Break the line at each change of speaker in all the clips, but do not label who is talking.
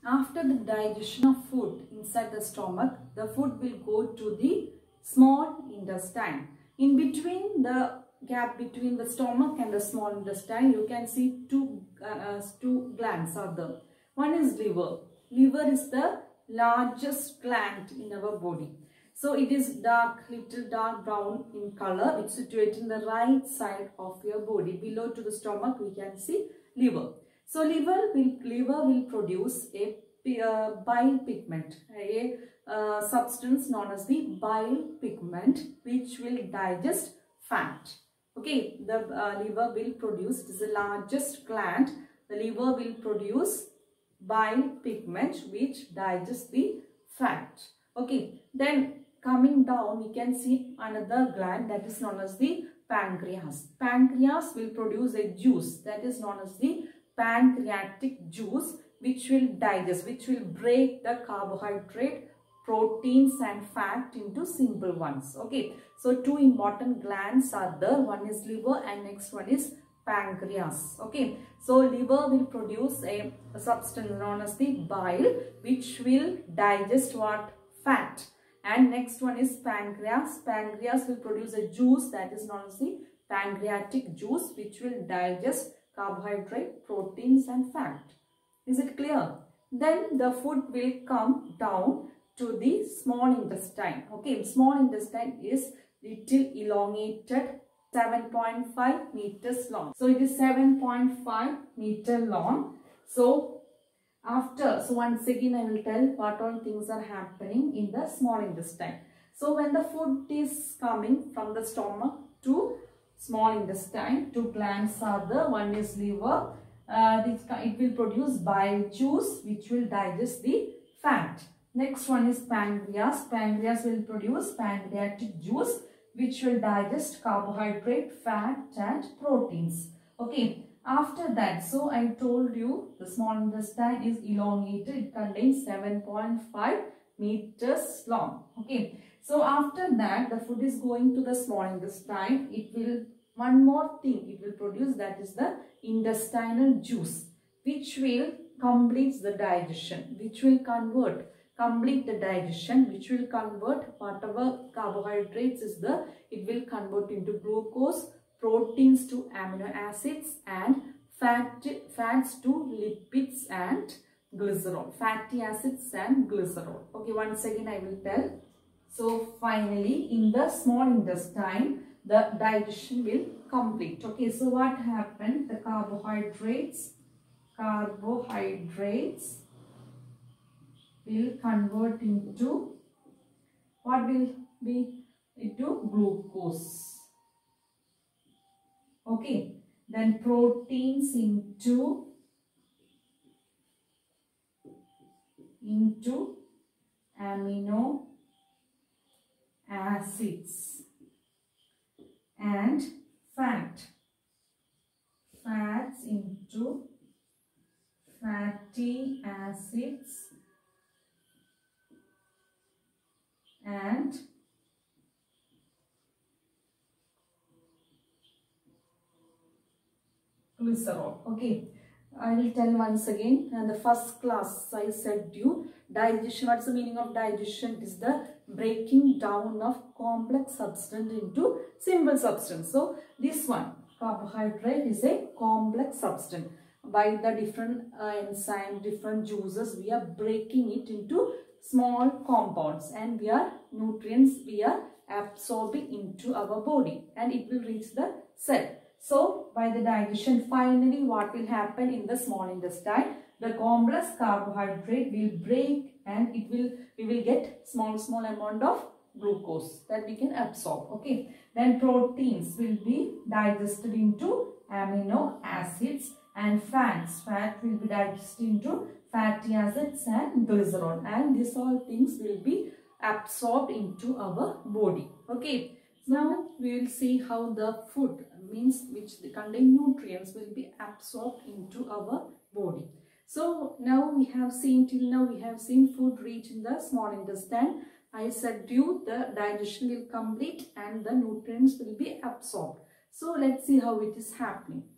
After the digestion of food inside the stomach, the food will go to the small intestine. In between the gap between the stomach and the small intestine, you can see two glands are there. One is liver. Liver is the largest gland in our body. So it is little dark brown in color. It's situated in the right side of your body. Below to the stomach, we can see liver. So liver will produce a bile pigment, a substance known as the bile pigment, which will digest fat. Okay, the liver will produce, it is the largest gland. The liver will produce bile pigment which digests the fat. Okay, then coming down we can see another gland that is known as the pancreas. Pancreas will produce a juice that is known as the pancreatic juice, which will digest, which will break the carbohydrate, proteins and fat into simple ones. Okay, so two important glands are there. One is liver and next one is pancreas. Okay, so liver will produce a substance known as the bile, which will digest what? Fat. And next one is pancreas. Pancreas will produce a juice that is known as the pancreatic juice, which will digest carbohydrate, proteins and fat. Is it clear? Then the food will come down to the small intestine. Okay, small intestine is little elongated, 7.5 meters long. So it is 7.5 meter long. So once again I will tell what all things are happening in the small intestine. So when the food is coming from the stomach to small intestine, two glands are there. One is liver. It will produce bile juice which will digest the fat. Next one is pancreas. Pancreas will produce pancreatic juice which will digest carbohydrate, fat and proteins. Okay. After that, so I told you the small intestine is elongated. It contains 7.5 meters long. Okay. So after that, the food is going to the small intestine. It will, one more thing it will produce, that is the intestinal juice, which will complete the digestion, which will complete the digestion, which will convert whatever carbohydrates is there, it will convert into glucose, proteins to amino acids and fats to lipids and glycerol, fatty acids and glycerol. Okay, once again I will tell. So finally in the small intestine the digestion will complete. Okay, so what happened? The carbohydrates will convert into, what will be? Into glucose. Okay, then proteins into amino acids and fats into fatty acids and glycerol. Okay, I will tell once again. And the first class I said you, digestion. What's the meaning of digestion? It is the breaking down of complex substance into simple substance. So this one, carbohydrate, is a complex substance. By the different enzymes, different juices, we are breaking it into small compounds, and nutrients we are absorbing into our body, and it will reach the cell. So by the digestion, finally what will happen in the small intestine? The complex carbohydrate will break and we will get small amount of glucose that we can absorb. Okay. Then proteins will be digested into amino acids, and fat will be digested into fatty acids and glycerol, and these all things will be absorbed into our body. Okay. Now we will see how the food, means which contain nutrients, will be absorbed into our body. So now we have seen, till now we have seen food reach in the small intestine. I said to you the digestion will complete and the nutrients will be absorbed. So let's see how it is happening.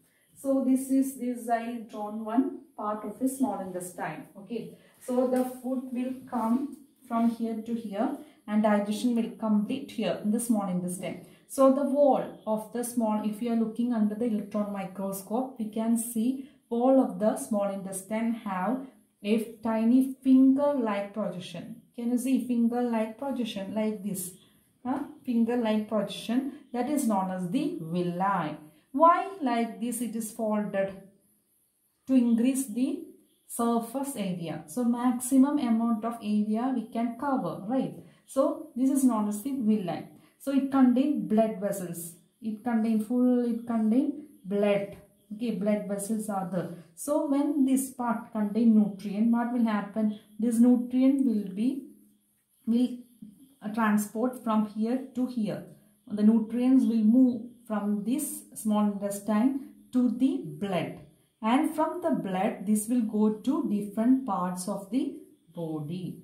So this I drawn one part of the small intestine. Okay. So the food will come from here to here and digestion will complete here in the small intestine. So the wall of the small, if you are looking under the electron microscope, we can see wall of the small intestine have a tiny finger-like projection. Can you see finger-like projection like this? Finger-like projection, that is known as the villi. Why like this it is folded? To increase the surface area. So maximum amount of area we can cover, right? So this is known as the villi. So it contains blood vessels. It contains blood. Okay, blood vessels are there. So when this part contain nutrient, what will happen? This nutrient will transport from here to here. The nutrients will move from this small intestine to the blood. And from the blood, this will go to different parts of the body.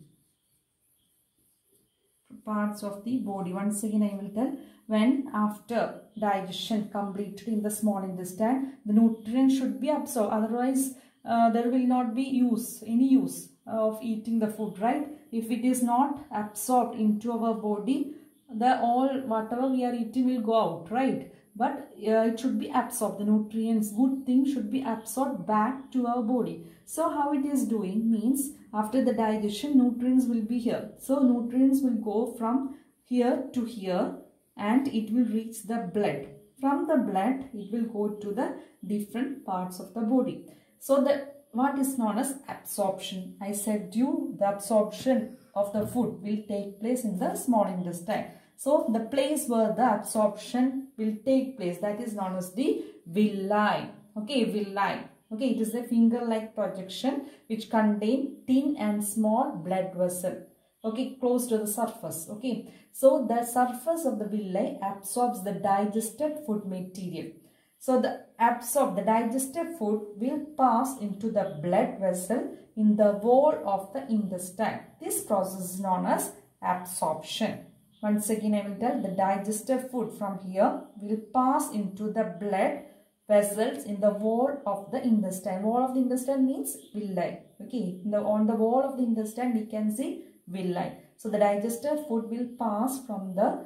Parts of the body. Once again, I will tell, when after digestion completed in the small intestine, the nutrients should be absorbed. Otherwise, there will not be any use of eating the food, right? If it is not absorbed into our body, whatever we are eating will go out, right? But it should be absorbed. The nutrients, good things should be absorbed back to our body. So how it is doing means, after the digestion, nutrients will be here. So nutrients will go from here to here and it will reach the blood. From the blood, it will go to the different parts of the body. So what is known as absorption? I said you, the absorption of the food will take place in the small intestine. So the place where the absorption will take place, that is known as the villi. Okay, villi. Okay, it is a finger-like projection which contain thin and small blood vessel. Okay, close to the surface. Okay, so the surface of the villi absorbs the digested food material. So the digested food will pass into the blood vessel in the wall of the intestine. This process is known as absorption. Once again, I will tell, the digested food from here will pass into the blood vessels in the wall of the intestine. Wall of the intestine means villi. Okay, on the wall of the intestine we can see villi. So the digested food will pass from the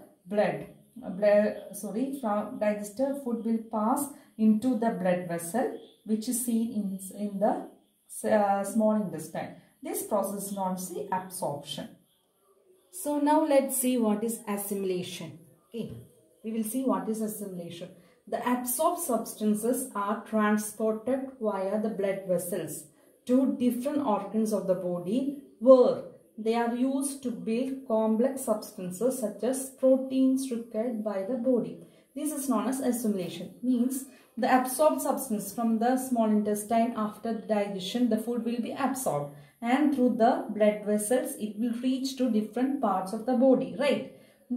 digested food will pass into the blood vessel which is seen in the small intestine. This process is known as the absorption. So now let's see what is assimilation. Okay, we will see what is assimilation. The absorbed substances are transported via the blood vessels to different organs of the body where they are used to build complex substances such as proteins required by the body. This is known as assimilation. Means the absorbed substance from the small intestine, after digestion, the food will be absorbed. And through the blood vessels, it will reach to different parts of the body, right?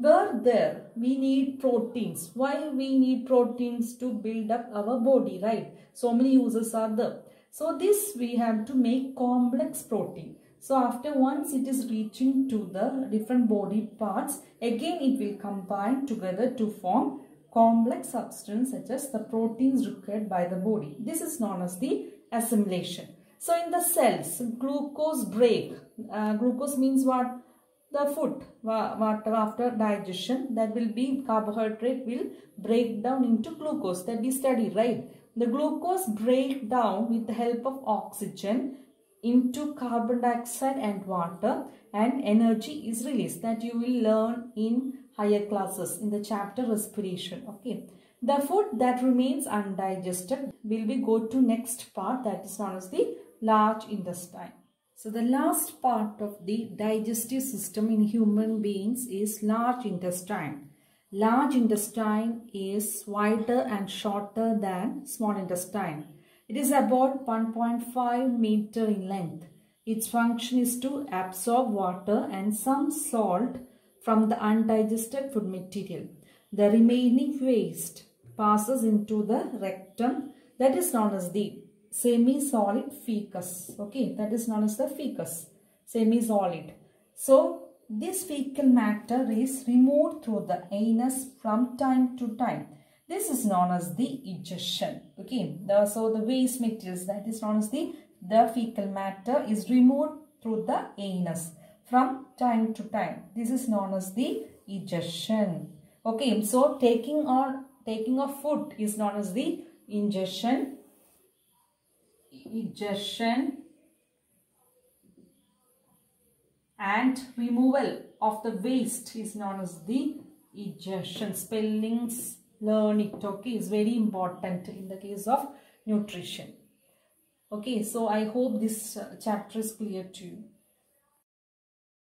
Where we need proteins. Why we need proteins? To build up our body, right? So many uses are there. So this we have to make complex protein. So after once it is reaching to the different body parts, again it will combine together to form complex substance such as the proteins required by the body. This is known as the assimilation. So in the cells, glucose break. Glucose means what? The food. After digestion, that will be carbohydrate will break down into glucose. That we study, right? The glucose break down with the help of oxygen into carbon dioxide and water, and energy is released. That you will learn in higher classes in the chapter respiration. Okay. The food that remains undigested will be go to next part, that is known as the large intestine. So the last part of the digestive system in human beings is large intestine. Large intestine is wider and shorter than small intestine. It is about 1.5 meter in length. Its function is to absorb water and some salt from the undigested food material. The remaining waste passes into the rectum, that is known as the semi-solid fecus. Okay, that is known as the fecus, semi-solid. So this fecal matter is removed through the anus from time to time. This is known as the egestion. Okay, so the waste materials, that is known as the fecal matter, is removed through the anus from time to time. This is known as the egestion. Okay, so taking of food is known as the ingestion. And removal of the waste is known as the egestion. Spellings, learn it. Okay, is very important in the case of nutrition. Okay, so I hope this chapter is clear to you.